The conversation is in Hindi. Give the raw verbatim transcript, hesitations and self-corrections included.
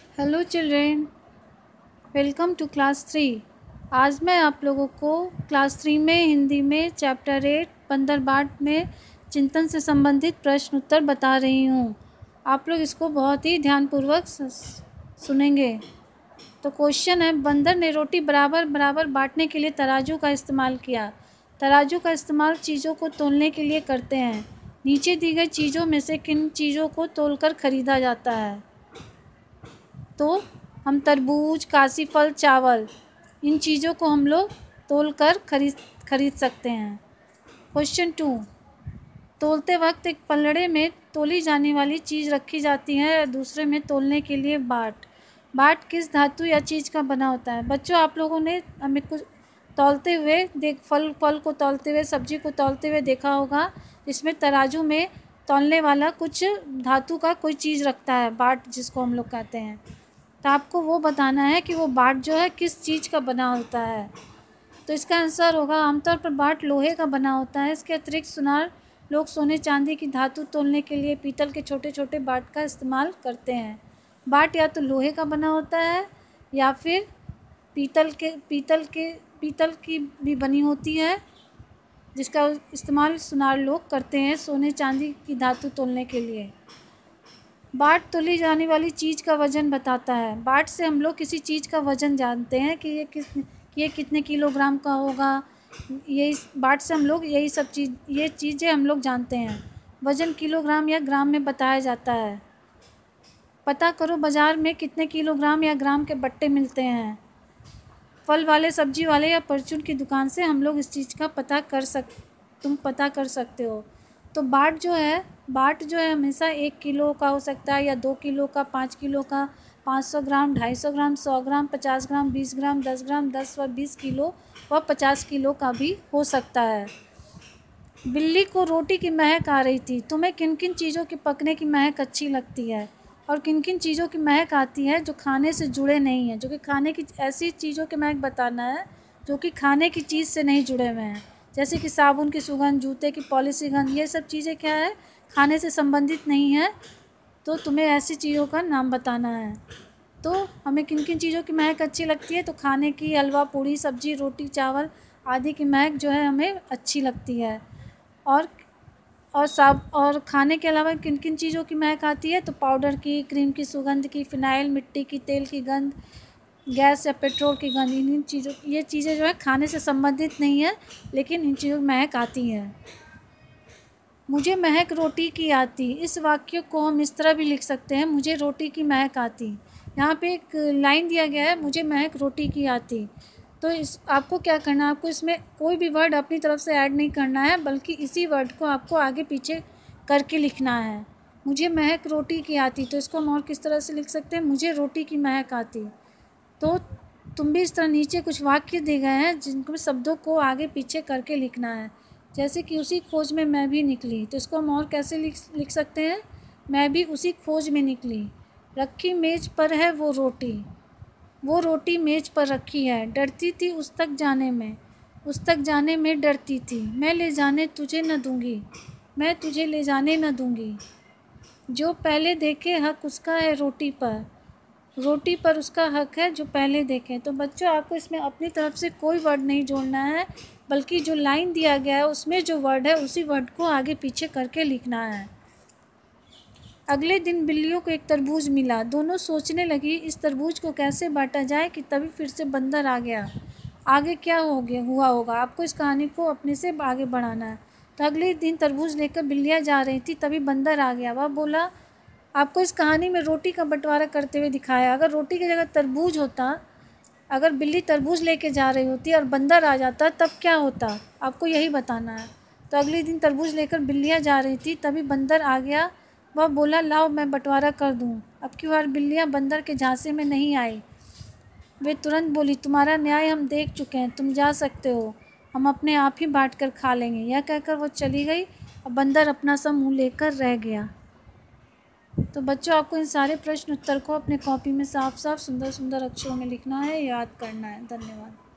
Hello children, welcome to class three. आज मैं आप लोगों को क्लास थ्री में हिंदी में चैप्टर एट बंदर बाट में चिंतन से संबंधित प्रश्न उत्तर बता रही हूँ। आप लोग इसको बहुत ही ध्यानपूर्वक सुनेंगे। तो क्वेश्चन है, बंदर ने रोटी बराबर बराबर बांटने के लिए तराजू का इस्तेमाल किया। तराजू का इस्तेमाल चीज़ों को तोलने के लिए करते हैं। नीचे दी गई चीज़ों में से किन चीज़ों को तोलकर खरीदा जाता है? तो हम तरबूज, काशी फल, चावल, इन चीज़ों को हम लोग तोल कर खरीद खरीद सकते हैं। क्वेश्चन टू, तोलते वक्त एक पलड़े में तोली जाने वाली चीज़ रखी जाती है और दूसरे में तोलने के लिए बाट। बाट किस धातु या चीज़ का बना होता है? बच्चों, आप लोगों ने हमें कुछ तौलते हुए देख फल फल को तौलते हुए, सब्जी को तौलते हुए देखा होगा, जिसमें तराजू में तौलने वाला कुछ धातु का कोई चीज़ रखता है, बाट जिसको हम लोग कहते हैं। तो आपको वो बताना है कि वो बाट जो है किस चीज़ का बना होता है। तो इसका आंसर होगा, आमतौर पर बाट लोहे का बना होता है। इसके अतिरिक्त सुनार लोग सोने चांदी की धातु तोलने के लिए पीतल के छोटे छोटे बाट का इस्तेमाल करते हैं। बाट या तो लोहे का बना होता है या फिर पीतल के पीतल के पीतल की भी बनी होती है, जिसका इस्तेमाल सुनार लोग करते हैं सोने चांदी की धातु तोलने के लिए। बाट तोली जाने वाली चीज़ का वज़न बताता है। बाट से हम लोग किसी चीज़ का वज़न जानते हैं कि ये किस ये कितने किलोग्राम का होगा। यही बाट से हम लोग यही सब चीज़ ये चीज़ें हम लोग जानते हैं। वज़न किलोग्राम या ग्राम में बताया जाता है। पता करो बाज़ार में कितने किलोग्राम या ग्राम के बट्टे मिलते हैं। फल वाले, सब्जी वाले या परचून की दुकान से हम लोग इस चीज़ का पता कर सक तुम पता कर सकते हो। तो बाट जो है बाट जो है हमेशा एक किलो का हो सकता है या दो किलो का, पाँच किलो का, पाँच सौ ग्राम, ढाई सौ ग्राम, सौ ग्राम, पचास ग्राम, बीस ग्राम, दस ग्राम, दस व बीस किलो व पचास किलो का भी हो सकता है। बिल्ली को रोटी की महक आ रही थी। तुम्हें किन किन चीज़ों की पकने की महक अच्छी लगती है और किन किन चीज़ों की महक आती है जो खाने से जुड़े नहीं हैं? जो कि खाने की ऐसी चीज़ों की महक बताना है जो कि खाने की चीज़ से नहीं जुड़े हुए हैं, जैसे कि साबुन की सुगंध, जूते की पॉलिश की गंध। ये सब चीज़ें क्या है, खाने से संबंधित नहीं है। तो तुम्हें ऐसी चीज़ों का नाम बताना है। तो हमें किन किन चीज़ों की महक अच्छी लगती है? तो खाने की, हलवा, पूड़ी, सब्जी, रोटी, चावल आदि की महक जो है हमें अच्छी लगती है। और और साब और खाने के अलावा किन किन चीज़ों की महक आती है? तो पाउडर की, क्रीम की सुगंध की, फिनाइल, मिट्टी की, तेल की गंध, गैस या पेट्रोल की गंध। इन चीज़ों ये चीज़ें जो है खाने से संबंधित नहीं है, लेकिन इन चीज़ों की महक आती है। मुझे महक रोटी की आती। इस वाक्य को हम इस तरह भी लिख सकते हैं, मुझे रोटी की महक आती। यहाँ पे एक लाइन दिया गया है, मुझे महक रोटी की आती। तो इस आपको क्या करना है, आपको इसमें कोई भी वर्ड अपनी तरफ से ऐड नहीं करना है, बल्कि इसी वर्ड को आपको आगे पीछे करके लिखना है। मुझे महक रोटी की आती, तो इसको हम और किस तरह से लिख सकते हैं, मुझे रोटी की महक आती। तो तुम भी इस तरह नीचे कुछ वाक्य दिए गए हैं जिनको शब्दों को आगे पीछे करके लिखना है। जैसे कि उसी खोज में मैं भी निकली, तो इसको हम और कैसे लिख लिख सकते हैं, मैं भी उसी खोज में निकली। रखी मेज़ पर है वो रोटी, वो रोटी मेज़ पर रखी है। डरती थी उस तक जाने में, उस तक जाने में डरती थी। मैं ले जाने तुझे न दूँगी, मैं तुझे ले जाने न दूँगी। जो पहले देखे हक उसका है रोटी पर, रोटी पर उसका हक है जो पहले देखें। तो बच्चों, आपको इसमें अपनी तरफ से कोई वर्ड नहीं जोड़ना है, बल्कि जो लाइन दिया गया है उसमें जो वर्ड है उसी वर्ड को आगे पीछे करके लिखना है। अगले दिन बिल्लियों को एक तरबूज मिला। दोनों सोचने लगी इस तरबूज को कैसे बांटा जाए कि तभी फिर से बंदर आ गया। आगे क्या हो गया हुआ होगा, आपको इस कहानी को अपने से आगे बढ़ाना है। तो अगले दिन तरबूज लेकर बिल्लियाँ जा रही थी, तभी बंदर आ गया। वह बोला, आपको इस कहानी में रोटी का बंटवारा करते हुए दिखाया। अगर रोटी की जगह तरबूज होता, अगर बिल्ली तरबूज लेके जा रही होती और बंदर आ जाता, तब क्या होता, आपको यही बताना है। तो अगले दिन तरबूज लेकर बिल्लियाँ जा रही थी, तभी बंदर आ गया। वह बोला, लाओ मैं बंटवारा कर दूँ। अब की बार बिल्लियाँ बंदर के झांसे में नहीं आई। वे तुरंत बोली, तुम्हारा न्याय हम देख चुके हैं, तुम जा सकते हो, हम अपने आप ही बांट कर खा लेंगे। यह कहकर वो चली गई और बंदर अपना सा मुँह लेकर रह गया। तो बच्चों, आपको इन सारे प्रश्न उत्तर को अपने कॉपी में साफ साफ सुंदर सुंदर अक्षरों में लिखना है, याद करना है। धन्यवाद।